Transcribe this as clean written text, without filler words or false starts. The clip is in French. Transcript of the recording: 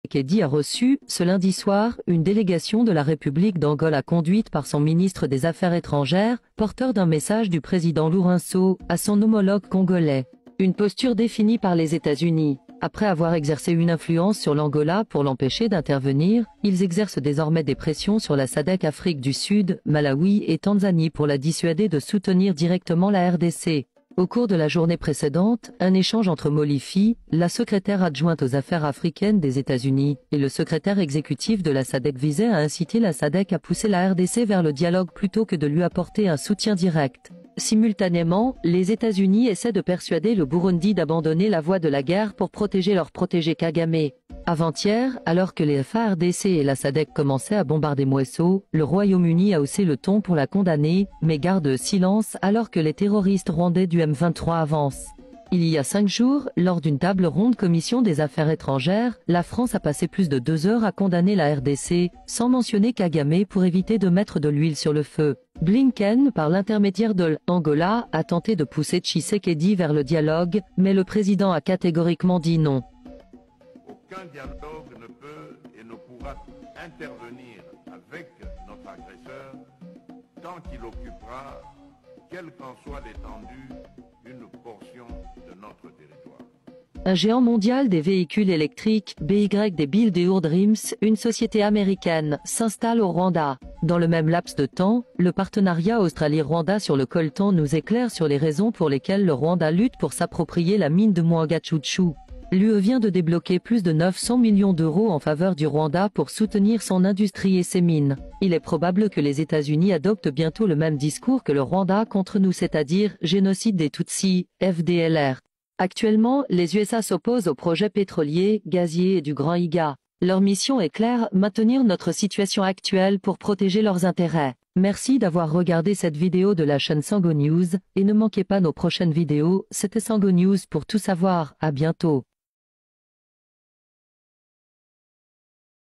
Tshisekedi a reçu, ce lundi soir, une délégation de la République d'Angola conduite par son ministre des Affaires étrangères, porteur d'un message du président Lourenço à son homologue congolais. Une posture définie par les États-Unis. Après avoir exercé une influence sur l'Angola pour l'empêcher d'intervenir, ils exercent désormais des pressions sur la SADC Afrique du Sud, Malawi et Tanzanie pour la dissuader de soutenir directement la RDC. Au cours de la journée précédente, un échange entre Molifi, la secrétaire adjointe aux affaires africaines des États-Unis, et le secrétaire exécutif de la SADC visait à inciter la SADC à pousser la RDC vers le dialogue plutôt que de lui apporter un soutien direct. Simultanément, les États-Unis essaient de persuader le Burundi d'abandonner la voie de la guerre pour protéger leur protégé Kagame. Avant-hier, alors que les FARDC et la SADC commençaient à bombarder Mweso, le Royaume-Uni a haussé le ton pour la condamner, mais garde silence alors que les terroristes rwandais du M23 avancent. Il y a 5 jours, lors d'une table ronde commission des affaires étrangères, la France a passé plus de 2 heures à condamner la RDC, sans mentionner Kagame pour éviter de mettre de l'huile sur le feu. Blinken, par l'intermédiaire de l'Angola, a tenté de pousser Tshisekedi vers le dialogue, mais le président a catégoriquement dit non. Aucun dialogue ne peut et ne pourra intervenir avec notre agresseur tant qu'il occupera, quelle qu'en soit l'étendue, une portion de notre territoire. Un géant mondial des véhicules électriques, BYD Build Dreams, une société américaine, s'installe au Rwanda. Dans le même laps de temps, le partenariat Australie-Rwanda sur le coltan nous éclaire sur les raisons pour lesquelles le Rwanda lutte pour s'approprier la mine de Mwangachuchu. L'UE vient de débloquer plus de 900 millions d'euros en faveur du Rwanda pour soutenir son industrie et ses mines. Il est probable que les États-Unis adoptent bientôt le même discours que le Rwanda contre nous, c'est-à-dire génocide des Tutsis, FDLR. Actuellement, les USA s'opposent aux projets pétroliers, gaziers et du Grand Iga. Leur mission est claire, maintenir notre situation actuelle pour protéger leurs intérêts. Merci d'avoir regardé cette vidéo de la chaîne Sango News, et ne manquez pas nos prochaines vidéos, c'était Sango News pour tout savoir, à bientôt.